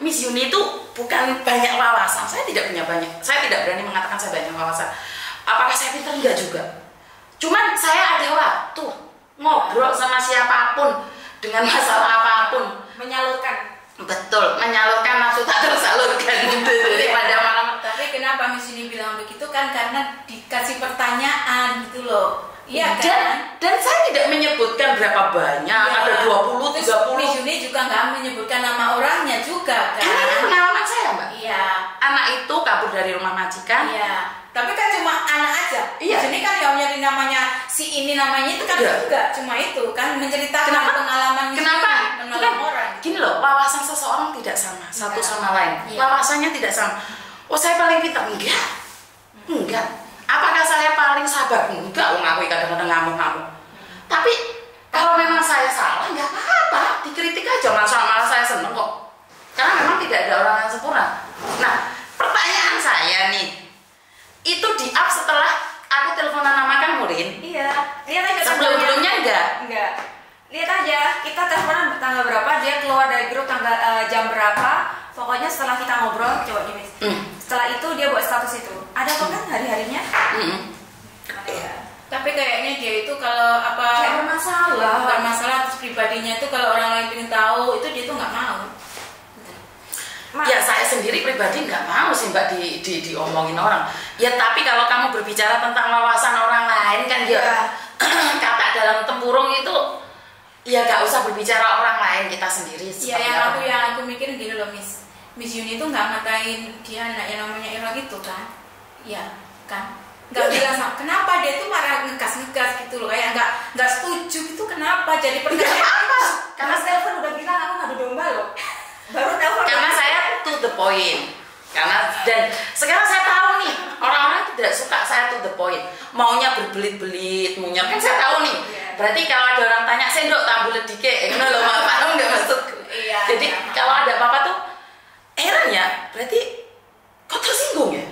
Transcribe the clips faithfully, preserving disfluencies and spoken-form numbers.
Miss Yuni itu bukan banyak wawasan. Saya tidak punya banyak. Saya tidak berani mengatakan saya banyak wawasan. Apakah saya pintar? Enggak juga. Cuman saya ada waktu ngobrol sama siapapun dengan masalah apapun, menyalurkan. Betul, menyalurkan nafsu tak tersalurkan daripada malam. Tapi kenapa Miss Yuni bilang begitu kan karena dikasih pertanyaan gitu loh. Iya dan, kan? Dan saya tidak menyebutkan berapa banyak, ya, ada dua puluh, tiga puluh. Miss Yuni juga nggak menyebutkan nama orangnya juga kan. Karena ini pengalaman saya, Mbak. Iya. Anak itu kabur dari rumah majikan. Iya. Tapi kan cuma anak aja. Iya. Miss Yuni kan yang nyari namanya si ini namanya itu kan iya. juga cuma itu kan menceritakan kenapa? pengalaman Miss Kenapa? Yuni menolong kan, orang. Gini loh, wawasan seseorang tidak sama satu Iya. sama lain. Iya. Wawasannya tidak sama. Oh saya paling pintar? Enggak. Enggak. Apakah saya paling sabar? Enggak, wong aku kadang-kadang ngamuk-ngamuk. Tapi kalau memang saya salah, enggak apa-apa, dikritik aja, malah malah saya seneng kok. Karena memang tidak ada orang yang sempurna. Nah, pertanyaan saya nih, itu di up setelah aku teleponan sama kamu, Rin? Iya. Lihat aja sebelum-sebelumnya enggak? Enggak. Lihat aja, kita teleponan tanggal berapa, dia keluar dari grup tanggal uh, jam berapa. Pokoknya setelah kita ngobrol, coba gini. Hmm. Setelah itu dia buat status itu. Ada apa kan hari-harinya? Hmm. Ya. Tapi kayaknya dia itu kalau apa kayak bermasalah, bermasalah terus pribadinya itu kalau orang lain ingin tahu itu dia tuh nggak mau. Ya saya sendiri pribadi nggak mau sih Mbak di, di diomongin orang. Ya tapi kalau kamu berbicara tentang wawasan orang lain kan ya, ya. Kata dalam tempurung itu ya nggak usah berbicara orang lain, kita sendiri. Ya yang aku yang aku mikirin gini loh Miss. Miss Yuni itu nggak ngatain dia anak yang namanya Ira gitu kan? Iya kan? Nggak bilang sama. Kenapa dia tuh marah ngegas-ngegas gitu loh? Kayak nggak nggak setuju itu kenapa? Jadi pertanyaan apa? Karena Stephen udah bilang aku ngadu domba loh. Baru telepon. Karena saya to the point. Karena dan sekarang saya tahu nih orang-orang tidak suka saya to the point. Maunya berbelit-belit, maunya kan saya tahu nih. Berarti kalau ada orang tanya sendok tambulet dike, ini loh apa nggak maksud. Jadi kalau ada apa-apa tuh heran ya, berarti kok tersinggung ya?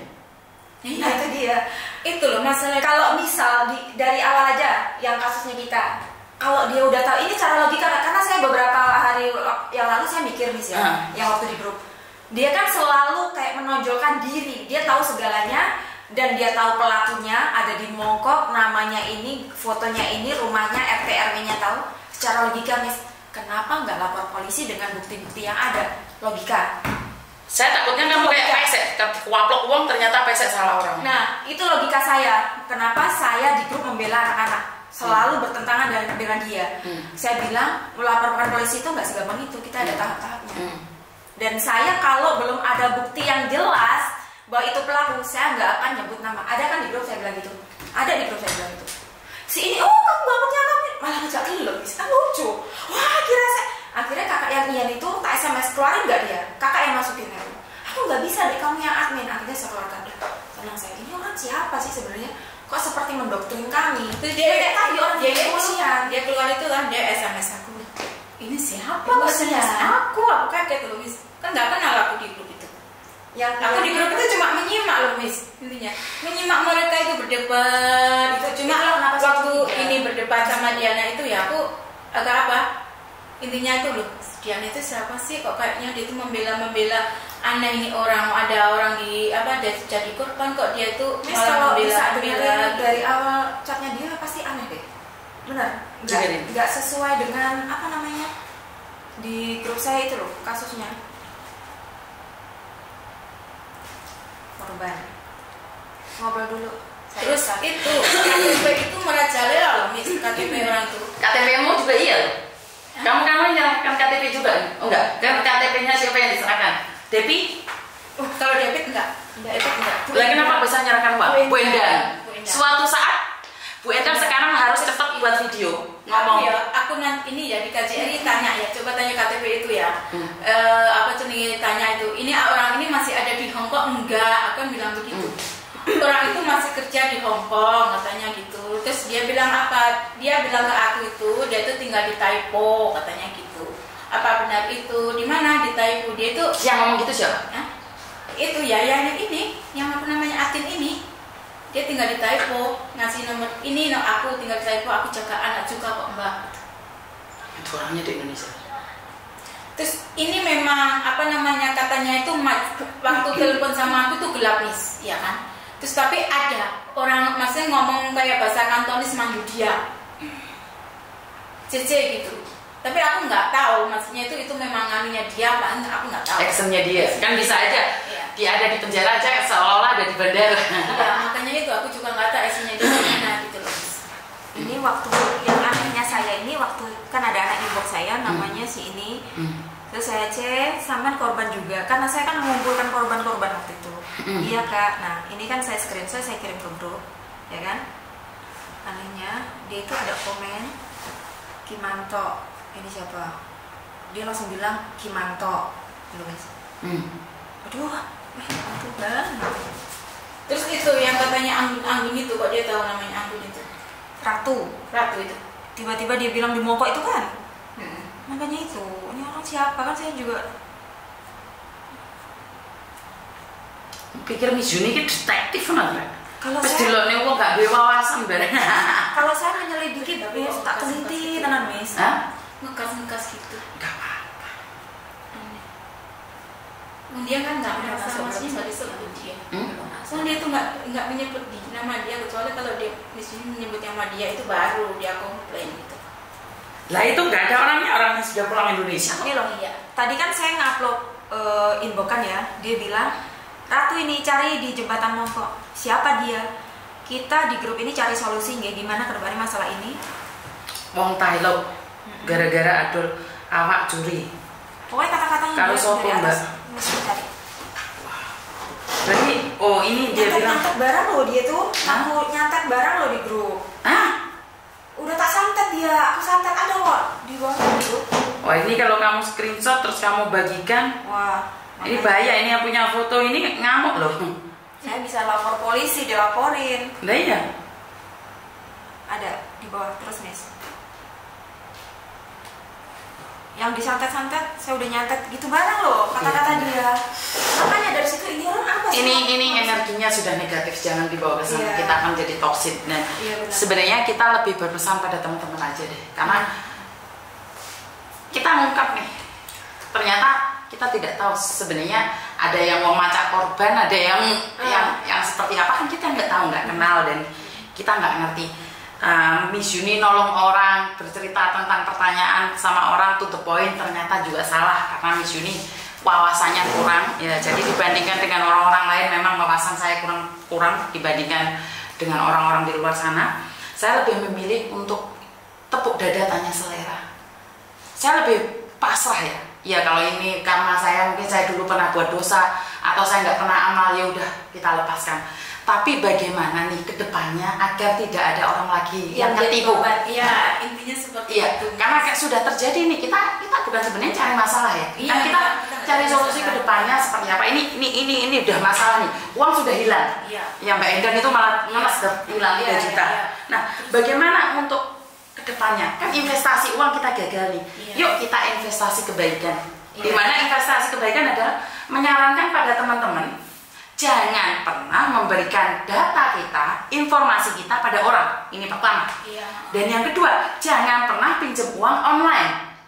Nah itu dia, itu loh masalah. Kalau misal di, dari awal aja yang kasusnya kita, kalau dia udah tahu ini cara logika, karena saya beberapa hari yang lalu saya mikir nih ya, uh. yang waktu di grup, dia kan selalu kayak menonjolkan diri, dia tahu segalanya dan dia tahu pelakunya ada di Mongkok, namanya ini, fotonya ini, rumahnya, R T R W-nya tahu. Secara logika nih, kenapa nggak lapor polisi dengan bukti-bukti yang ada? Logika. Saya takutnya kamu kayak pesek, kuaplok uang ternyata pesek salah orang. Nah, itu logika saya. Kenapa saya di grup membela anak-anak? Selalu hmm. bertentangan dengan membela dia. Hmm. Saya bilang, melaporkan polisi itu nggak segampang itu. Kita ada tahap-tahapnya. Hmm. Dan saya kalau belum ada bukti yang jelas bahwa itu pelaku, saya nggak akan nyebut nama. Ada kan di grup saya bilang gitu? Ada di grup saya bilang gitu. Si ini, oh kamu nggak punya kamu malah ngajak lo, kan lucu. Wah, kira saya. Akhirnya kakak yang Ian itu tak S M S keluarin nggak dia? Kakak yang masukin aku. Aku nggak bisa deh kamu yang admin. Akhirnya saya keluarkan dia. Tenang saya, ini orang siapa sih sebenarnya? Kok seperti mendoktrin kami? Terus dia kayak tadi orang dia kepolisian. Dia keluar itu kan dia S M S aku. Ini siapa? Kok S M S aku? Aku kaget loh Miss. Kan nggak kenal aku di grup itu. Yang aku di grup itu cuma menyimak loh Miss. Intinya menyimak mereka itu berdebat. Itu cuma waktu ini berdebat sama Diana itu ya aku agak apa? Intinya itu loh, Diana itu siapa sih kok kayaknya dia itu membela-membela aneh ini orang, ada orang di apa dia jadi korban kok dia itu Mas kalau bisa membela dari awal chatnya dia pasti aneh deh, benar nggak nggak sesuai dengan apa namanya di grup saya itu loh kasusnya korban ngobrol dulu. Terus itu K T P itu merajalela loh Miss, K T P orang itu. K T P-mu juga iya loh. Kamu kamu menyerahkan K T P juga? Oh enggak, kan K T P-nya siapa yang diserahkan? Depi? Oh, kalau Debit enggak, Debit enggak. Lah kenapa bisa menyerahkan Pak? Bu Endang. Suatu saat Bu Endang sekarang harus cepat buat video ngomong. Aku ya, aku nanti ini ya di K J R I tanya ya, coba tanya K T P itu ya. Hmm. Uh, apa cenderung tanya itu, ini orang ini masih ada di Hong Kong enggak? Aku kan bilang begitu. Hmm. Orang itu masih kerja di Hong Kong katanya gitu. Terus dia bilang apa? Dia bilang ke aku itu dia itu tinggal di Taipo katanya gitu. Apa benar itu? Di mana di Taipo? Dia itu yang ngomong gitu siapa? Hah? Itu ya yang ini, yang apa namanya Atin ini. Dia tinggal di Taipo, ngasih nomor ini, no, aku tinggal di Taipo, aku jaga anak juga kok Mbak. Itu orangnya di Indonesia. Terus ini memang apa namanya katanya itu waktu telepon sama aku tuh gelap Miss, ya kan? Terus tapi ada orang maksudnya ngomong kayak bahasa Kantonis manggil dia C C gitu. Tapi aku nggak tahu maksudnya itu itu memang anunya dia apa enggak, aku nggak tahu. Actionnya dia kan bisa aja. Iya. Dia ada di penjara aja seolah-olah ada di bandara. Iya, makanya itu aku juga nggak tahu actionnya dia gimana gitu loh. Ini waktu yang anehnya saya ini waktu kan ada anak inbox saya namanya hmm. si ini. Hmm. Terus saya cek sama korban juga karena saya kan mengumpulkan korban-korban waktu itu. Mm. Iya kak. Nah ini kan saya screenshot saya kirim ke grup, ya kan? Anehnya dia itu ada komen Kimanto. Ini siapa? Dia langsung bilang Kimanto, gitu guys. Mm. Aduh, eh itu banget. Terus itu yang katanya Anggun Anggun itu kok dia tahu namanya Anggun itu? Ratu. Ratu itu. Tiba-tiba dia bilang di Moko itu kan? Hmm. Makanya itu, ini orang siapa kan saya juga pikir Miss Juni ini detektif kan? Kalau terus saya dilone wong gak duwe wawasan bareng. Kalau saya menyelidiki Miss, tak teliti tenan Miss. Hah? Ngekas-ngekas gitu. Gak apa-apa. Dia kan nggak merasa maksudnya nggak disebut dia. Hmm? Soalnya dia tuh nggak nggak menyebut di nama dia kecuali kalau dia di sini menyebut nama dia itu baru dia komplain gitu. Lah itu nggak ada orangnya, orangnya sudah pulang Indonesia. Ini loh, iya. Tadi kan saya ngupload uh, inboxan ya, dia bilang Ratu ini cari di jembatan Mongko. Siapa dia? Kita di grup ini cari solusi nggak gimana kedepannya masalah ini. Wong Thailand gara-gara adol awak curi. Pokoknya kata-katanya kalau sopo mbak. Berarti oh ini dia nyantet, bilang nyantet barang loh dia tuh. Aku nyantet barang loh di grup. Hah? Udah tak santet dia, aku santet ada kok di bawah grup. Wah ini kalau kamu screenshot terus kamu bagikan. Wah. Ini bahaya, ini yang punya foto ini ngamuk loh. Saya bisa lapor polisi, dilaporin. Nah iya. Ada di bawah terus Miss. Yang disantet-santet, saya udah nyantet gitu barang loh kata-kata dia. Makanya dari situ ini orang apa sih? Ini ini energinya sudah negatif, jangan dibawa ke sana. Yeah. Kita akan jadi toxic. Nah, yeah, sebenarnya kita lebih berpesan pada teman-teman aja deh, karena hmm. kita ngungkap nih. Ternyata kita tidak tahu sebenarnya ada yang mau macak korban, ada yang hmm. yang yang seperti apa kan kita nggak tahu, nggak kenal dan kita nggak ngerti. Uh, Miss Yuni nolong orang, bercerita tentang pertanyaan sama orang to the point, ternyata juga salah karena Miss Yuni wawasannya kurang ya. Jadi dibandingkan dengan orang-orang lain memang wawasan saya kurang kurang dibandingkan dengan orang-orang di luar sana. Saya lebih memilih untuk tepuk dada tanya selera. Saya lebih pasrah ya. Ya kalau ini karena saya mungkin saya dulu pernah buat dosa atau saya nggak pernah amal, ya udah kita lepaskan. Tapi bagaimana nih kedepannya agar tidak ada orang lagi yang, yang ketipu? Iya, intinya seperti iya, itu. Karena sudah terjadi nih, kita kita bukan sebenarnya cari masalah ya. Iya, kan kita, kita cari solusi kedepannya seperti apa. Ini ini ini ini udah masalah nih. Uang sudah hilang. Iya. Yang Mbak Endan itu malah malah sudah hilang tiga iya, juta. Iya. Nah, bagaimana untuk kedepannya? Kan investasi uang kita gagal nih. Iya. Yuk kita investasi kebaikan. Iya. Dimana investasi kebaikan adalah menyarankan pada teman-teman jangan pernah memberikan data kita, informasi kita pada orang. Ini pertama. Iya. Dan yang kedua, jangan pernah pinjam uang online.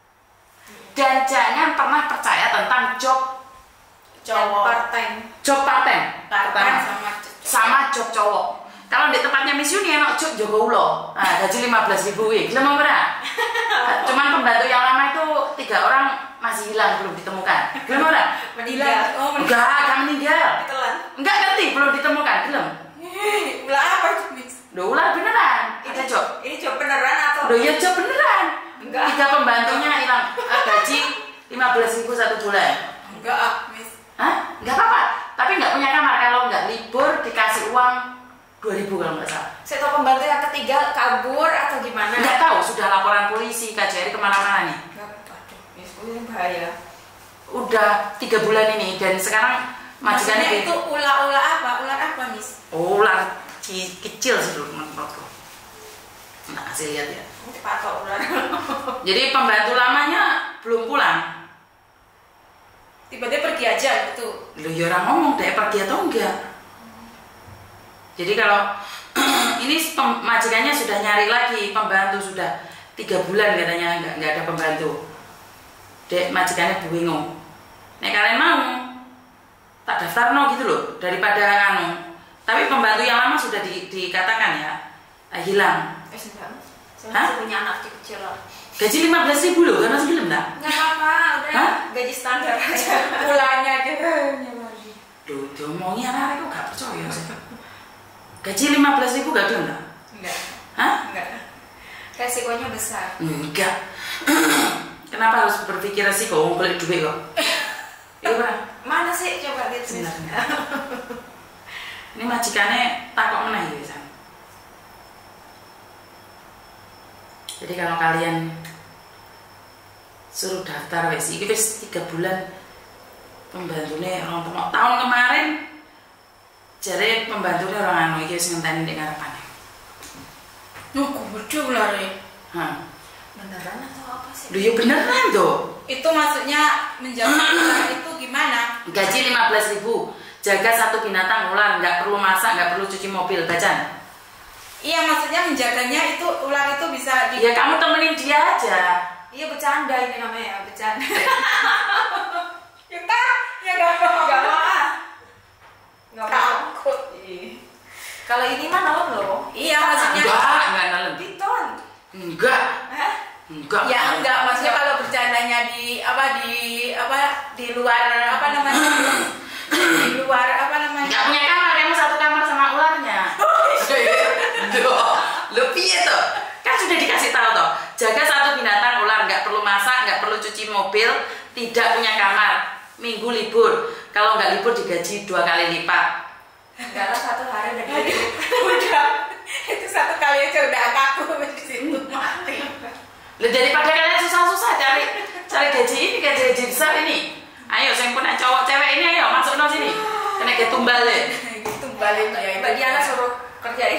Dan jangan pernah percaya tentang job cowok part-time. Job part-time. Part-time sama, sama job cowok. Kalau di tempatnya Miss Yuni enak job jaga ulo. Nah, gaji lima belas ribu wih. Belum pernah. Cuman pembantu yang lama itu tiga orang masih hilang, belum ditemukan. Belum orang? Meninggal. Oh, meninggal. Enggak, enggak meninggal. Ditelan. Enggak ngerti, belum ditemukan, belum. Ih, ulah apa itu, Miss? Duh, ulah beneran. Ada job. Ini job beneran atau? Duh, ya job beneran. Enggak. Tiga pembantunya hilang. Ah, gaji lima belas ribu satu bulan. Enggak, ah, Miss. Hah? Enggak apa-apa. Tapi enggak punya kamar. Kalau enggak libur dikasih uang dua ribu kalau nggak salah. Saya tahu pembantu yang ketiga kabur atau gimana? Nggak tahu, sudah laporan polisi, K J R I kemana-mana nih. Ini bahaya. Udah tiga bulan ini dan sekarang majikannya itu ular-ular apa? Ular apa, Miss? Oh, ular kecil sih dulu menurutku. Nah, kasih lihat ya. Ini patok ular. Jadi pembantu lamanya belum pulang. Tiba-tiba pergi aja gitu. Lu ya orang ngomong deh pergi atau enggak. Jadi kalau ini majikannya sudah nyari lagi pembantu, sudah tiga bulan katanya nggak nggak ada pembantu. dek majikannya bingung. Nek kalian mau tak daftar no gitu loh daripada anu. Tapi pembantu yang lama sudah di, dikatakan ya eh, hilang. Eh sudah. Saya Hah? masih punya anak kecil loh. Gaji lima belas ribu loh karena sebelum enggak? Nggak apa-apa, udah Hah? gaji standar aja. Pulangnya aja. Duh, diomongnya anak aku gak percaya sih. Gaji lima belas ribu gak ada enggak? Enggak. Hah? Enggak. Resikonya besar. Enggak. Kenapa harus berpikir resiko ngumpulin duit kok? Iya Pak. Mana sih coba lihat Sebenarnya. Ini majikannya takut meneh ya San. Jadi kalau kalian suruh daftar wes iki wis tiga bulan pembantune orang tua. Tahun kemarin jare pembantune orang anu iki wis ngenteni nek ngarepane. Nuh, betul lari. Hah. Beneran atau apa sih? Duh ya beneran tuh. Itu maksudnya menjawab ular itu gimana? Gaji lima belas ribu. Jaga satu binatang ular, nggak perlu masak, nggak perlu cuci mobil, Bacan. Iya, maksudnya menjaganya itu ular itu bisa di. Ya kamu temenin dia aja. Iya bercanda ini namanya, bercanda. Ya kan? Ya enggak apa-apa. Enggak apa. Enggak apa. Takut. Kalau ini mah nolem loh. Iya, maksudnya Enggak, enggak nalem. Piton. Enggak. Hah? Enggak. ya enggak, maksudnya kalau bercandanya di apa di apa di luar apa namanya? Di luar apa namanya? Enggak punya kamar, kamu satu kamar sama ularnya. Loh, lo piye toh? Kan sudah dikasih tahu toh. Jaga satu binatang ular, nggak perlu masak, nggak perlu cuci mobil, tidak punya kamar. Minggu libur. Kalau nggak libur digaji dua kali lipat. Enggak lah satu hari udah Aduh, di. udah itu satu kali aja udah kaku di situ mati. Loh, daripada kalian susah-susah cari cari gaji ini, gaji gaji besar ini. Ayo, saya punya cowok cewek ini, ayo masuk no sini. Kena kayak tumbal deh. Gitu balik ya. Mbak Diana suruh kerjain.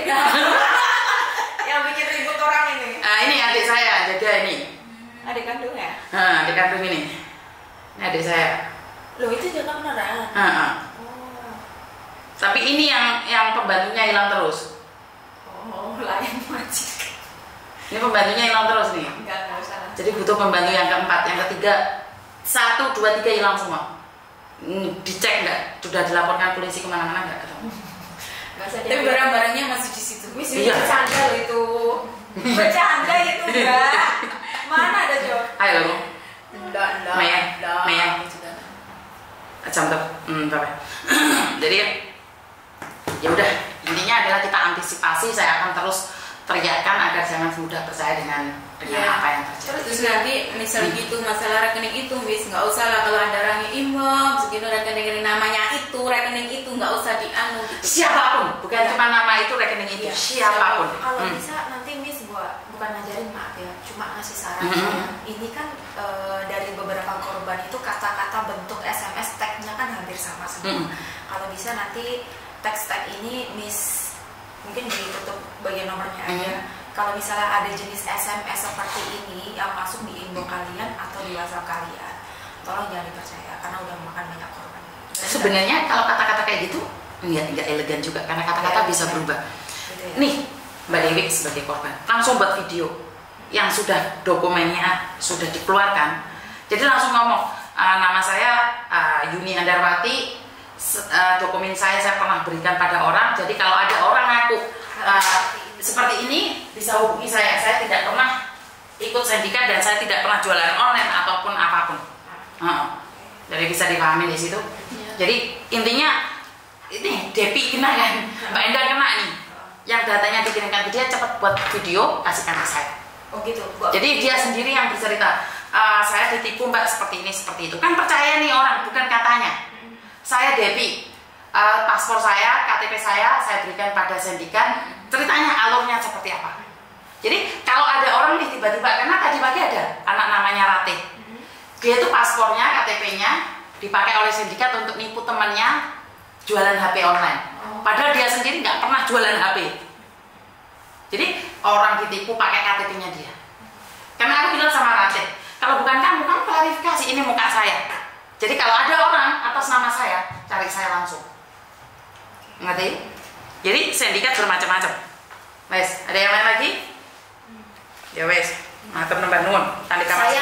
Yang bikin ribut orang ini. Nah, ini adik saya, jaga ini. Adik kandung ya? Nah, adik kandung ini. Ini adik saya. Loh itu jangan beneran. Nah, nah. Oh. Tapi ini yang yang pembantunya hilang terus. Oh, layan majik. Ini pembantunya hilang terus nih. Enggak, enggak usah. Jadi butuh pembantu yang keempat, yang ketiga. Satu, dua, tiga hilang semua. Hmm, dicek nggak? Sudah dilaporkan polisi kemana-mana nggak ketemu? Enggak usah. Tapi barang-barangnya masih di situ. Wis Iya. bercanda loh itu. Bercanda itu enggak. Mana ada Jo? Ayo lo, Enggak, enggak. Maya, enggak. Maya. Jam tuh, hmm, apa? Jadi ya udah, intinya adalah kita antisipasi. Saya akan terus teriakkan agar jangan mudah percaya dengan dengan Ya. apa yang terjadi. Terus nanti misalnya gitu masalah rekening itu, wis nggak usah lah kalau ada orangnya imam, segitu rekening namanya itu, rekening itu nggak usah dianu gitu. Siapapun, bukan Ya. cuma nama itu, rekening itu, Iya, siapapun. Kalau Hmm. bisa nanti Miss buat bukan ngajarin maaf ya, cuma ngasih saran. Mhm. Ini kan e, dari beberapa korban itu kata-kata bentuk S M S tag-nya kan hampir sama semua. Mhm. Kalau bisa nanti teks-tag ini Miss mungkin ditutup bagian nomornya aja. Mhm. Kalau misalnya ada jenis S M S seperti ini yang masuk di inbox kalian atau di WhatsApp kalian, tolong jangan dipercaya karena udah makan banyak korban. Sebenarnya kalau kata-kata kayak gitu nggak nggak elegan juga karena kata-kata Ya, bisa ya. berubah. Gitu ya. Nih Mbak Dewi sebagai korban langsung buat video yang sudah dokumennya sudah dikeluarkan. Jadi langsung ngomong "Ah, nama saya ah, Yuni Andarwati, se- ah, dokumen saya saya pernah berikan pada orang. Jadi kalau ada orang ngaku ah, seperti ini bisa hubungi saya. Saya tidak pernah ikut sindikat dan saya tidak pernah jualan online ataupun apapun. Heeh. Jadi bisa dipahami di situ. Jadi intinya ini Depi kena kan, Mbak Endang kena nih. Yang datanya dikirimkan ke dia cepat buat video kasihkan ke saya. Oh gitu. Gua- Jadi dia sendiri yang bercerita, "Ah, saya ditipu Mbak seperti ini seperti itu." Kan percaya nih orang, bukan katanya. Saya Depi, ah, paspor saya, K T P saya saya berikan pada sindikat. Ceritanya alurnya seperti apa. Jadi kalau ada orang nih tiba-tiba, karena tadi pagi ada anak namanya Ratih. Dia tuh paspornya, K T P-nya dipakai oleh sindikat untuk nipu temannya jualan H P online. Padahal dia sendiri nggak pernah jualan H P. Jadi orang ditipu pakai K T P-nya dia. Karena aku bilang sama Ratih, kalau bukan kamu, kamu klarifikasi ini muka saya. Jadi kalau ada orang atas nama saya, cari saya langsung. Ngerti? Jadi sindikat bermacam-macam. Wes, ada yang lain lagi? Ya wes, matur nembah nuwun. Tadi kamar saya sebelah.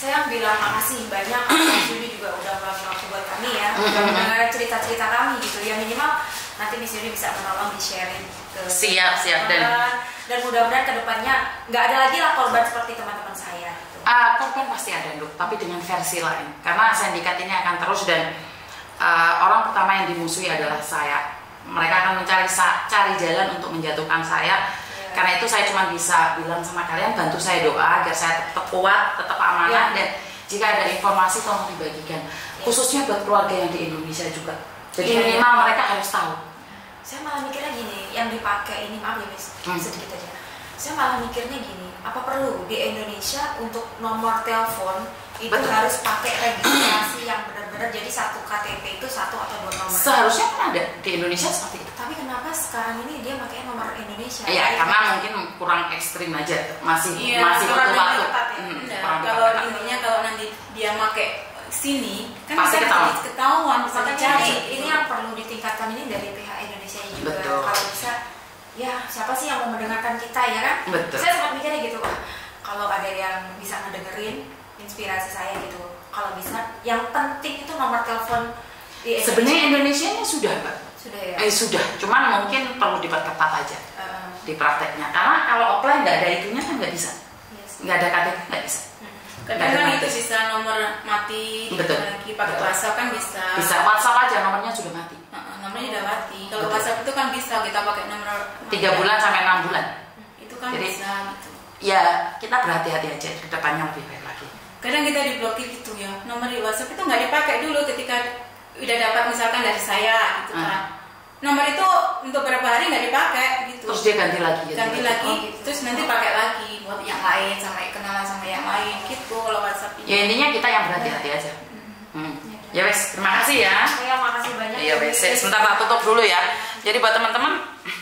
Saya bilang makasih banyak, Miss Yuni juga udah meluangkan waktu buat kami ya, udah mendengar cerita-cerita kami gitu. Ya minimal nanti Miss Yuni bisa menolong di sharing ke siap siap dan dan mudah-mudahan kedepannya nggak ada lagi lah korban seperti teman-teman saya. Gitu. Uh, korban pasti ada Dok, tapi dengan versi lain. Karena sindikat ini akan terus dan uh, orang pertama yang dimusuhi adalah saya. Mereka akan mencari cari jalan untuk menjatuhkan saya. Yeah. Karena itu saya cuma bisa bilang sama kalian, bantu saya doa agar saya tetap kuat, tetap amanah, yeah. Dan jika ada informasi tolong dibagikan. Yeah. Khususnya buat keluarga yang di Indonesia juga. Jadi yeah. Minimal mereka harus tahu. Saya malah mikirnya gini, yang dipakai ini maaf ya Miss, hmm. sedikit aja. Saya malah mikirnya gini, apa perlu di Indonesia untuk nomor telepon itu betul. Harus pakai registrasi yang benar-benar jadi satu K T P itu satu atau dua nomor? Seharusnya kan ada di Indonesia seperti itu. Tapi kenapa sekarang ini dia pakai nomor Indonesia? Iya, karena mungkin kurang ekstrim aja, masih iya, masih butuh waktu. Ya. Hmm, kalau intinya kalau nanti dia pakai sini kan pasti bisa ketahuan, ketahuan bisa dicari. Ini yang perlu ditingkatkan ini dari pihak Indonesia juga. Betul. Kalau bisa, ya siapa sih yang mau mendengarkan kita ya kan? Betul. Saya sempat mikirnya gitu, wah, kalau ada yang bisa ngedengerin inspirasi saya gitu. Kalau bisa, yang penting itu nomor telepon di Indonesia. Sebenarnya Indonesianya sudah, Mbak. Sudah ya. Eh sudah, cuman mungkin perlu diperketat aja uh, di prakteknya. Karena kalau offline nggak ada itunya kan nggak bisa. Yes. Nggak ada K T P nggak bisa. Kadang kan itu bisa nomor mati, betul. Lagi pakai WhatsApp kan bisa. Bisa WhatsApp aja nomornya sudah mati. Uh, nomornya udah mati. Kalau WhatsApp itu kan bisa kita pakai nomor tiga bulan sampai enam bulan. Itu kan jadi, bisa. Gitu. Ya kita berhati-hati aja ke depannya lebih baik lagi. Kadang kita diblokir gitu ya, nomor di WhatsApp itu nggak dipakai dulu ketika udah dapat misalkan dari saya gitu kan. Hmm. Nomor itu untuk berapa hari nggak dipakai gitu. Terus dia ganti lagi. Ganti, ganti lagi, oh, gitu. Terus nanti pakai lagi buat yang lain sampai kenalan sama yang lain gitu kalau WhatsApp ini. Ya intinya kita yang berhati-hati aja. Hmm. Ya wes, terima kasih ya. Ya makasih banyak. Ya wes, sebentar tak tutup dulu ya. Jadi buat teman-teman,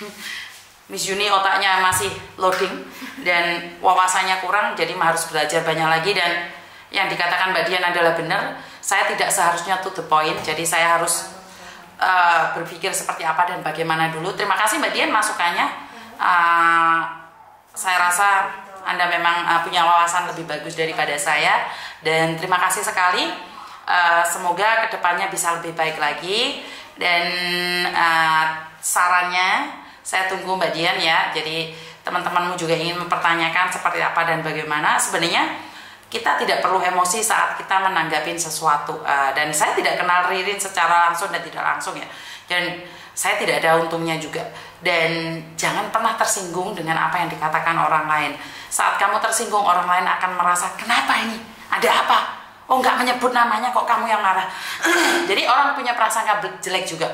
Miss Yuni otaknya masih loading dan wawasannya kurang, jadi harus belajar banyak lagi. Dan yang dikatakan Mbak Dian adalah benar, saya tidak seharusnya to the point, jadi saya harus uh, berpikir seperti apa dan bagaimana dulu. Terima kasih Mbak Dian masukannya, uh, saya rasa Anda memang uh, punya wawasan lebih bagus daripada saya, dan terima kasih sekali. Uh, semoga kedepannya bisa lebih baik lagi, dan uh, sarannya saya tunggu Mbak Dian ya. Jadi teman-temanmu juga ingin mempertanyakan seperti apa dan bagaimana. Sebenarnya kita tidak perlu emosi saat kita menanggapin sesuatu, uh, dan saya tidak kenal Ririn secara langsung dan tidak langsung ya, dan saya tidak ada untungnya juga. Dan jangan pernah tersinggung dengan apa yang dikatakan orang lain. Saat kamu tersinggung, orang lain akan merasa kenapa ini, ada apa, oh nggak menyebut namanya kok kamu yang marah. Jadi orang punya prasangka jelek juga,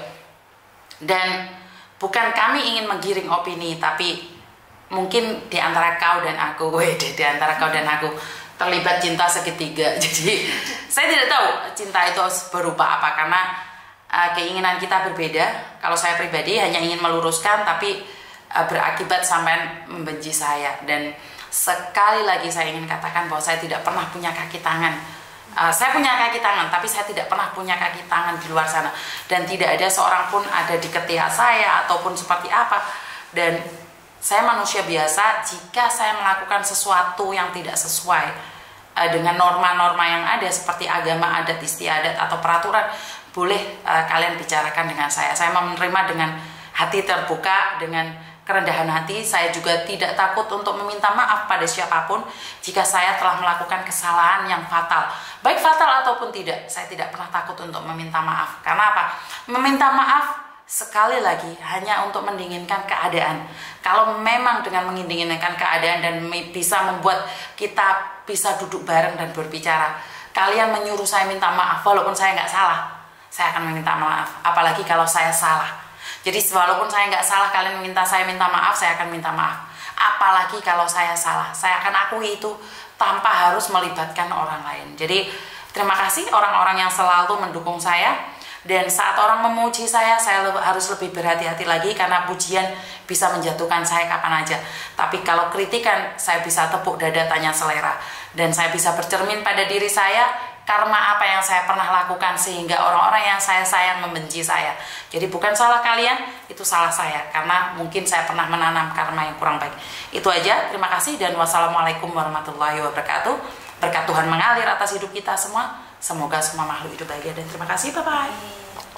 dan bukan kami ingin menggiring opini, tapi mungkin di antara kau dan aku, wede, di antara kau dan aku terlibat cinta segitiga. Jadi saya tidak tahu cinta itu berupa apa, karena uh, keinginan kita berbeda. Kalau saya pribadi hanya ingin meluruskan, tapi uh, berakibat sampai membenci saya. Dan sekali lagi saya ingin katakan bahwa saya tidak pernah punya kaki tangan. Uh, saya punya kaki tangan, tapi saya tidak pernah punya kaki tangan di luar sana, dan tidak ada seorang pun ada di ketiak saya ataupun seperti apa. Dan saya manusia biasa. Jika saya melakukan sesuatu yang tidak sesuai uh, dengan norma-norma yang ada seperti agama, adat istiadat atau peraturan, boleh uh, kalian bicarakan dengan saya. Saya menerima dengan hati terbuka, dengan kerendahan hati. Saya juga tidak takut untuk meminta maaf pada siapapun jika saya telah melakukan kesalahan yang fatal, baik fatal ataupun tidak. Saya tidak pernah takut untuk meminta maaf. Karena apa? Meminta maaf sekali lagi hanya untuk mendinginkan keadaan. Kalau memang dengan mendinginkan keadaan dan bisa membuat kita bisa duduk bareng dan berbicara, kalian menyuruh saya minta maaf walaupun saya nggak salah, saya akan meminta maaf. Apalagi kalau saya salah. Jadi walaupun saya nggak salah, kalian meminta saya minta maaf, saya akan minta maaf. Apalagi kalau saya salah, saya akan akui itu tanpa harus melibatkan orang lain. Jadi terima kasih orang-orang yang selalu mendukung saya. Dan saat orang memuji saya, saya harus lebih berhati-hati lagi, karena pujian bisa menjatuhkan saya kapan aja. Tapi kalau kritikan, saya bisa tepuk dada tanya selera. Dan saya bisa bercermin pada diri saya, karma apa yang saya pernah lakukan sehingga orang-orang yang saya sayang membenci saya. Jadi bukan salah kalian, itu salah saya, karena mungkin saya pernah menanam karma yang kurang baik. Itu aja, terima kasih dan wassalamualaikum warahmatullahi wabarakatuh. berkat Tuhan mengalir atas hidup kita semua. Semoga semua makhluk hidup bahagia dan terima kasih. Bye bye.